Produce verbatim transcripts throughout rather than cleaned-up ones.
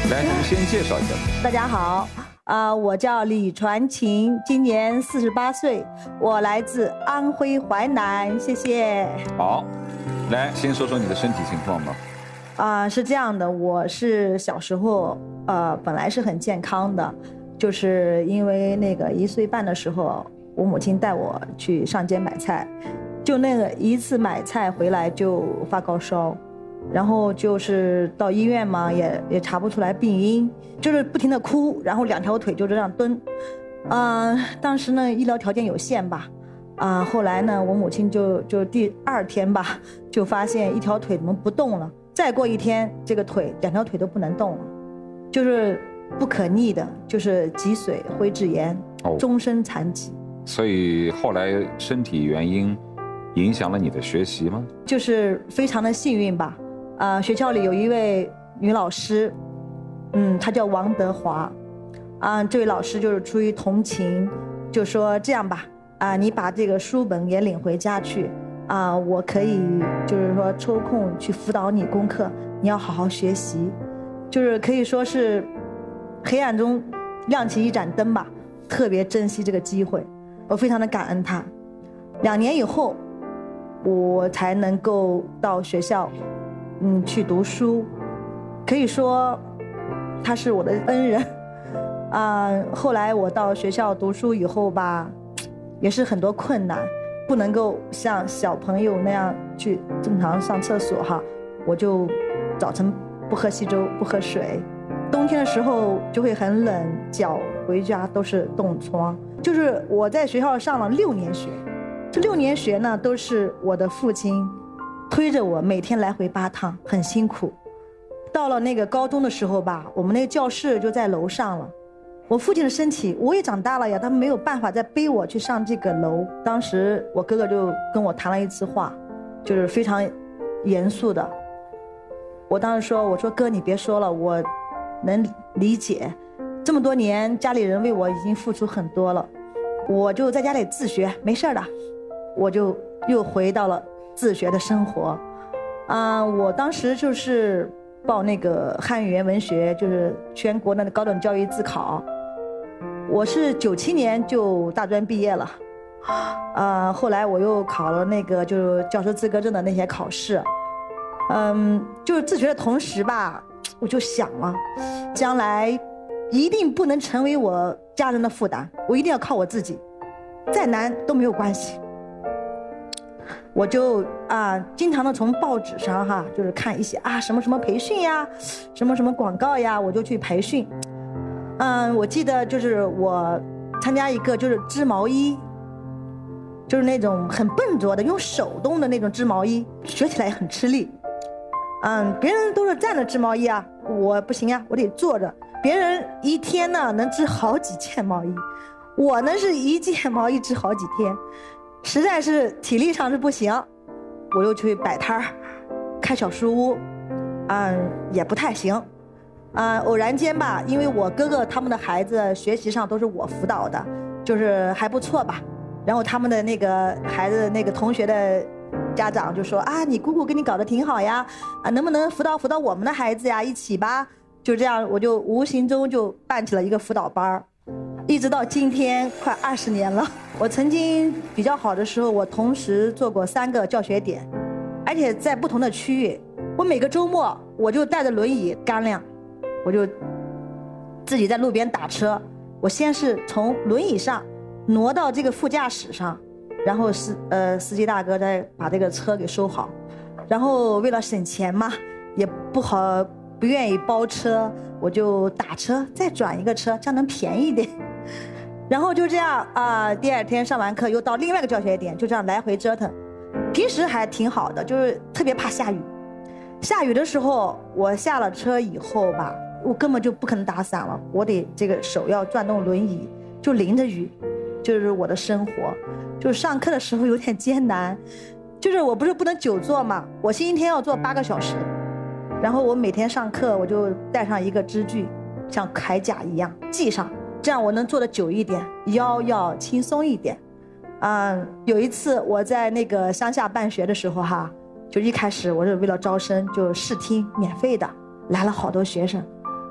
来，你们先介绍一下。 大家好，啊、呃，我叫李传琴，今年四十八岁，我来自安徽淮南，谢谢。 好，来先说说你的身体情况吧。 啊、呃，是这样的，我是小时候呃本来是很健康的，就是因为那个一岁半的时候，我母亲带我去上街买菜，就那个一次买菜回来就发高烧。然后就是到医院嘛，也也查不出来病因，就是不停的哭，然后两条腿就这样蹲，嗯、呃，当时呢医疗条件有限吧，啊、呃，后来呢我母亲就就第二天吧，就发现一条腿怎么不动了，再过一天这个腿两条腿都不能动了，就是不可逆的，就是脊髓灰质炎，哦、终身残疾。 所以后来身体原因影响了你的学习吗？ 就是非常的幸运吧。呃，学校里有一位女老师，嗯，她叫王德华，啊、呃，这位老师就是出于同情，就说这样吧，啊、呃，你把这个书本也领回家去，啊、呃，我可以就是说抽空去辅导你功课，你要好好学习，就是可以说是黑暗中亮起一盏灯吧，特别珍惜这个机会，我非常的感恩她。两年以后，我才能够到学校。嗯，去读书，可以说他是我的恩人，啊、呃，后来我到学校读书以后吧，也是很多困难，不能够像小朋友那样去正常上厕所哈，我就早晨不喝稀粥，不喝水，冬天的时候就会很冷，脚回家都是冻疮，就是我在学校上了六年学，这六年学呢都是我的父亲推着我每天来回八趟，很辛苦。到了那个高中的时候吧，我们那个教室就在楼上了。我父亲的身体，我也长大了呀，他没有办法再背我去上这个楼。当时我哥哥就跟我谈了一次话，就是非常严肃的。我当时说，我说哥，你别说了，我能理解，这么多年家里人为我已经付出很多了，我就在家里自学，没事的。我就又回到了自学的生活，啊、呃，我当时就是报那个汉语言文学，就是全国的高等教育自考。我是九七年就大专毕业了，啊、呃，后来我又考了那个就是教师资格证的那些考试，嗯，就是自学的同时吧，我就想了，将来一定不能成为我家人的负担，我一定要靠我自己，再难都没有关系。我就啊、呃，经常的从报纸上哈，就是看一些啊什么什么培训呀，什么什么广告呀，我就去培训。嗯，我记得就是我参加一个就是织毛衣，就是那种很笨拙的用手动的那种织毛衣，学起来也很吃力。嗯，别人都是站着织毛衣啊，我不行呀，我得坐着。别人一天呢能织好几件毛衣，我呢是一件毛衣织好几天。实在是体力上是不行，我又去摆摊儿，开小书屋，嗯，也不太行，啊、嗯，偶然间吧，因为我哥哥他们的孩子学习上都是我辅导的，就是还不错吧。然后他们的那个孩子那个同学的家长就说啊，你姑姑给你搞得挺好呀，啊，能不能辅导辅导我们的孩子呀，一起吧。就这样，我就无形中就办起了一个辅导班，一直到今天快二十年了。我曾经比较好的时候，我同时做过三个教学点，而且在不同的区域。我每个周末我就带着轮椅干粮，我就自己在路边打车。我先是从轮椅上挪到这个副驾驶上，然后司呃司机大哥再把这个车给收好。然后为了省钱嘛，也不好不愿意包车，我就打车再转一个车，这样能便宜一点。然后就这样啊、呃，第二天上完课又到另外一个教学点，就这样来回折腾。平时还挺好的，就是特别怕下雨。下雨的时候，我下了车以后吧，我根本就不可能打伞了，我得这个手要转动轮椅，就淋着雨，就是我的生活。就是上课的时候有点艰难，就是我不是不能久坐嘛，我星期天要坐八个小时，然后我每天上课我就带上一个支具，像铠甲一样系上。这样我能做得久一点，腰要轻松一点。嗯，有一次我在那个乡下办学的时候哈，就一开始我是为了招生，就试听免费的，来了好多学生。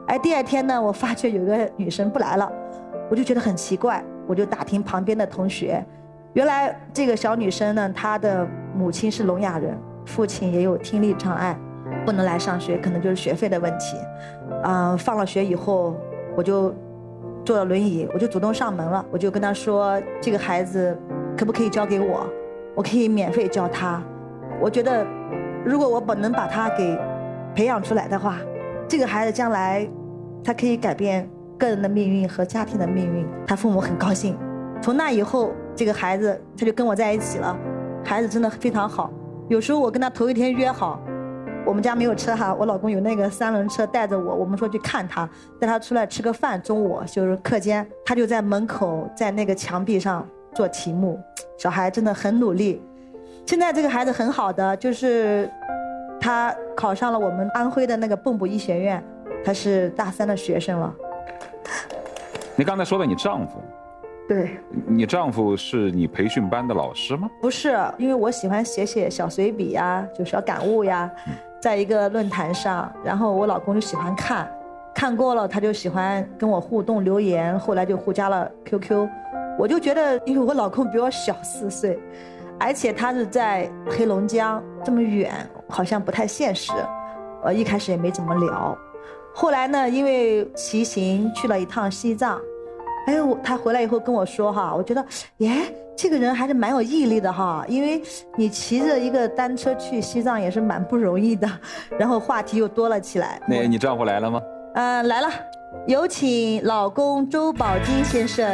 哎，第二天呢，我发觉有个女生不来了，我就觉得很奇怪，我就打听旁边的同学，原来这个小女生呢，她的母亲是聋哑人，父亲也有听力障碍，不能来上学，可能就是学费的问题。嗯、呃，放了学以后，我就坐了轮椅，我就主动上门了，我就跟她说，这个孩子可不可以交给我？我可以免费教他。我觉得，如果我本能把他给培养出来的话，这个孩子将来他可以改变个人的命运和家庭的命运。他父母很高兴。从那以后，这个孩子他就跟我在一起了。孩子真的非常好。有时候我跟他头一天约好，我们家没有车哈，我老公有那个三轮车带着我，我们说去看他，带他出来吃个饭，中午就是课间，他就在门口在那个墙壁上做题目。小孩真的很努力。现在这个孩子很好的，就是他考上了我们安徽的那个蚌埠医学院，他是大三的学生了。 你刚才说的你丈夫， 对， 你丈夫是你培训班的老师吗？ 不是，因为我喜欢写写小随笔呀，就小感悟呀，在一个论坛上，然后我老公就喜欢看，看过了他就喜欢跟我互动留言，后来就互加了 Q Q。我就觉得，因为我老公比我小四岁，而且他是在黑龙江这么远，好像不太现实。呃，一开始也没怎么聊。后来呢，因为骑行去了一趟西藏，哎呦，他回来以后跟我说哈，我觉得，耶，这个人还是蛮有毅力的哈，因为你骑着一个单车去西藏也是蛮不容易的。然后话题又多了起来。 那你丈夫来了吗？ 嗯、呃，来了，有请老公周宝金先生。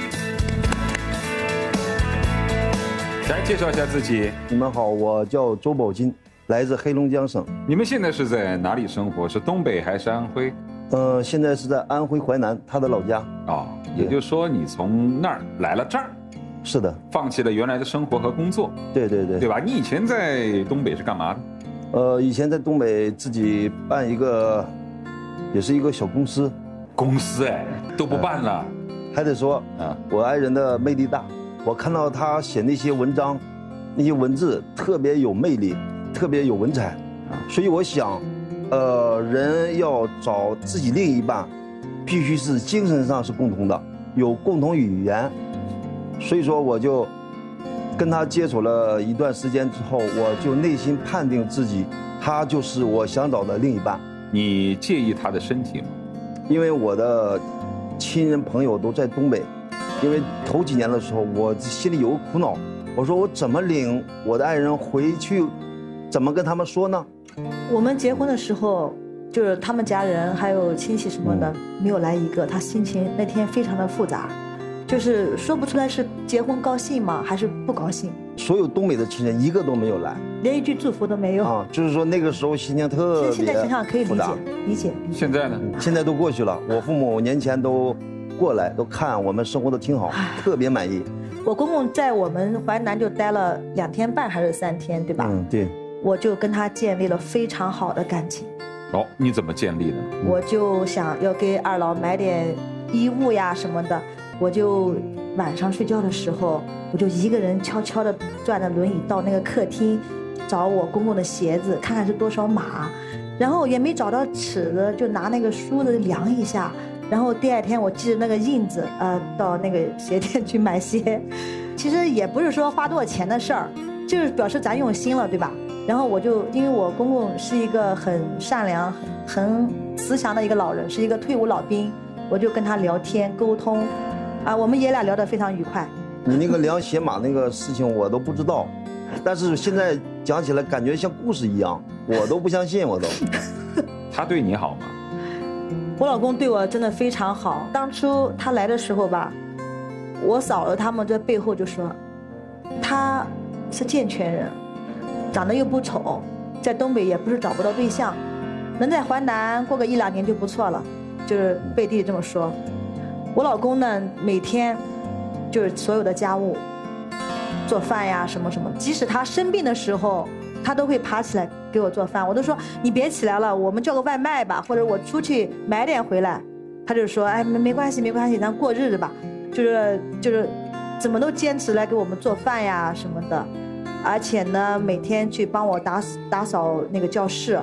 来介绍一下自己。 你们好，我叫周宝金，来自黑龙江省。 你们现在是在哪里生活？是东北还是安徽？ 呃，现在是在安徽淮南，他的老家。 哦，也就是说你从那儿来了这儿。 是的， 放弃了原来的生活和工作。 对对对， 对吧？你以前在东北是干嘛的？ 呃，以前在东北自己办一个，也是一个小公司。 公司哎，都不办了。 呃、还得说啊，我爱人的魅力大。我看到他写那些文章，那些文字特别有魅力，特别有文采，所以我想，呃，人要找自己另一半，必须是精神上是共同的，有共同语言。所以说，我就跟他接触了一段时间之后，我就内心判定自己，他就是我想找的另一半。 你介意他的身体吗？ 因为我的亲人朋友都在东北。因为头几年的时候，我心里有个苦恼，我说我怎么领我的爱人回去，怎么跟他们说呢？ 我们结婚的时候，就是他们家人还有亲戚什么的、嗯、没有来一个，他心情那天非常的复杂，就是说不出来是结婚高兴吗，还是不高兴。 所有东北的亲人一个都没有来， 连一句祝福都没有啊！就是说那个时候心情特别复杂。 现在想想可以理解，理解。 现在呢？ 现在都过去了，我父母年前都过来都看我们生活的挺好，特别满意。 我公公在我们淮南就待了两天半还是三天，对吧？ 嗯，对。 我就跟他建立了非常好的感情。 哦，你怎么建立的？ 我就想要给二老买点衣物呀什么的，我就晚上睡觉的时候，我就一个人悄悄地转着轮椅到那个客厅，找我公公的鞋子，看看是多少码，然后也没找到尺子，就拿那个梳子量一下。然后第二天我记着那个印子，呃，到那个鞋店去买鞋，其实也不是说花多少钱的事儿，就是表示咱用心了，对吧？然后我就因为我公公是一个很善良、很很慈祥的一个老人，是一个退伍老兵，我就跟他聊天沟通，啊，我们爷俩聊得非常愉快。 你那个量鞋码那个事情我都不知道，但是现在讲起来感觉像故事一样，我都不相信，我都。 他对你好吗？ 我老公对我真的非常好。当初他来的时候吧，我嫂子他们在背后就说，他是健全人，长得又不丑，在东北也不是找不到对象，能在淮南过个一两年就不错了，就是背地里这么说。我老公呢，每天就是所有的家务，做饭呀什么什么，即使他生病的时候，他都会爬起来给我做饭。我都说你别起来了，我们叫个外卖吧，或者我出去买点回来。他就说哎，没没关系没关系，咱过日子吧，就是就是怎么都坚持来给我们做饭呀什么的。而且呢，每天去帮我打打扫那个教室，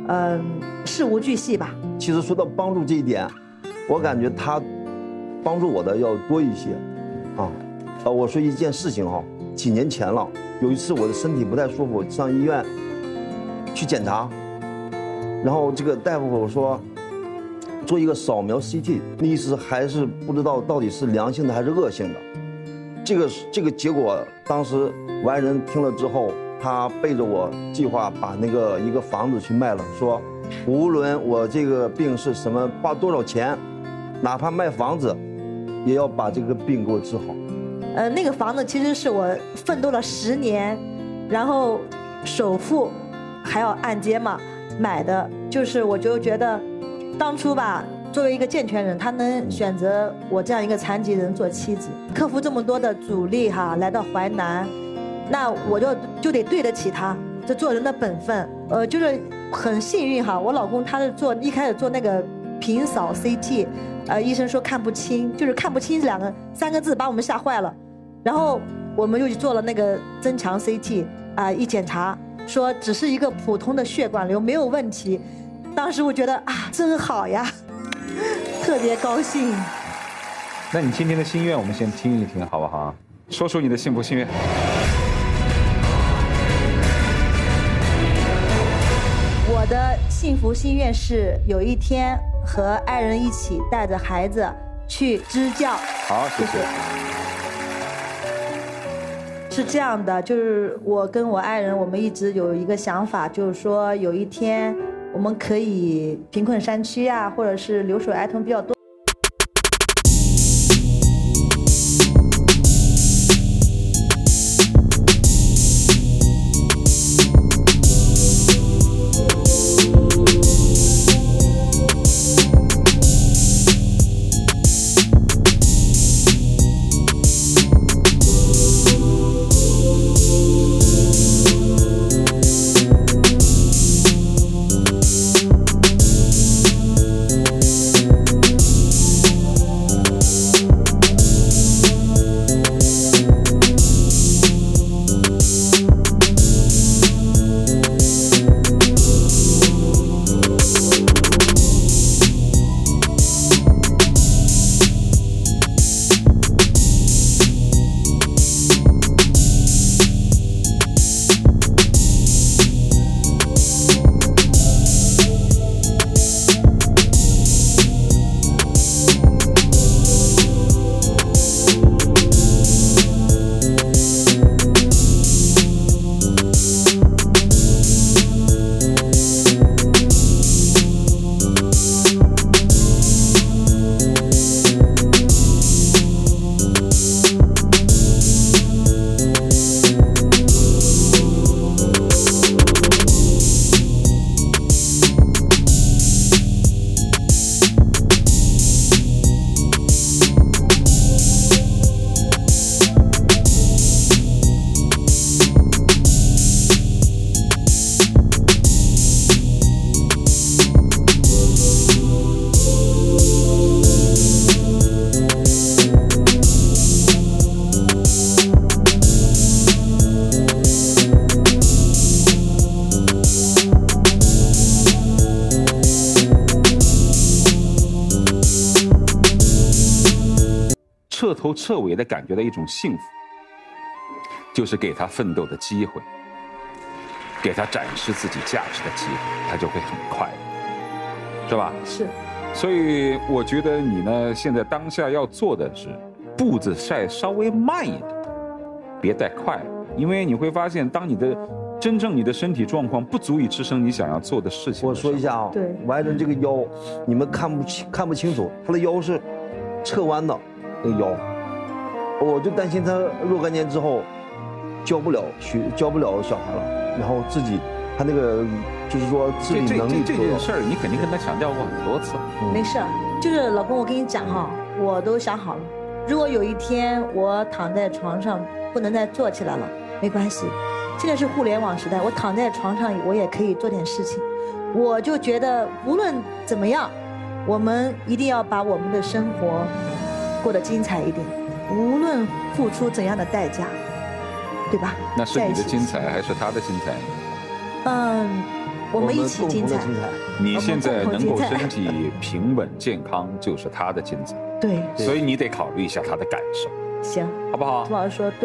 嗯、呃，事无巨细吧。 其实说到帮助这一点，我感觉他帮助我的要多一些，啊，呃，我说一件事情哈，几年前了，有一次我的身体不太舒服，上医院去检查，然后这个大夫说做一个扫描 C T， 意思还是不知道到底是良性的还是恶性的。这个这个结果，当时我爱人听了之后，他背着我计划把那个一个房子去卖了，说无论我这个病是什么，花多少钱，哪怕卖房子，也要把这个病给我治好。 呃，那个房子其实是我奋斗了十年，然后首付还要按揭嘛买的，就是我就觉得，当初吧，作为一个健全人，他能选择我这样一个残疾人做妻子，克服这么多的阻力哈，来到淮南，那我就就得对得起他，这做人的本分。呃，就是很幸运哈，我老公他是做一开始做那个平扫 C T， 呃，医生说看不清，就是看不清这两个三个字把我们吓坏了，然后我们又去做了那个增强 C T， 啊、呃，一检查说只是一个普通的血管瘤，没有问题。当时我觉得啊，真好呀，特别高兴。 那你今天的心愿，我们先听一听，好不好？说出你的幸福心愿。 我的幸福心愿是有一天和爱人一起带着孩子去支教。 好，谢谢。 是这样的，就是我跟我爱人，我们一直有一个想法，就是说有一天我们可以贫困山区啊，或者是留守儿童比较多。 彻头彻尾的感觉到一种幸福，就是给他奋斗的机会，给他展示自己价值的机会，他就会很快乐，是吧？ 是。 所以我觉得你呢，现在当下要做的是步子再稍微慢一点，别太快了，因为你会发现，当你的真正你的身体状况不足以支撑你想要做的事情。 我说一下啊， 对， 我爱人这个腰，你们看不清看不清楚，他的腰是侧弯的。那个腰，我就担心他若干年之后教不了学教不了小孩了，然后自己他那个就是说自理能力这这这件事儿，你肯定跟他强调过很多次。 嗯、没事，就是老公，我跟你讲哈，我都想好了，如果有一天我躺在床上不能再坐起来了，没关系，现在是互联网时代，我躺在床上我也可以做点事情。我就觉得无论怎么样，我们一定要把我们的生活过得精彩一点，无论付出怎样的代价，对吧？ 那是你的精彩还是他的精彩？ 嗯， 我们一起精彩。 你现在能够身体平稳健康，就是他的精彩。 对， 所以你得考虑一下他的感受， 行， 好不好？ 朱老师说对。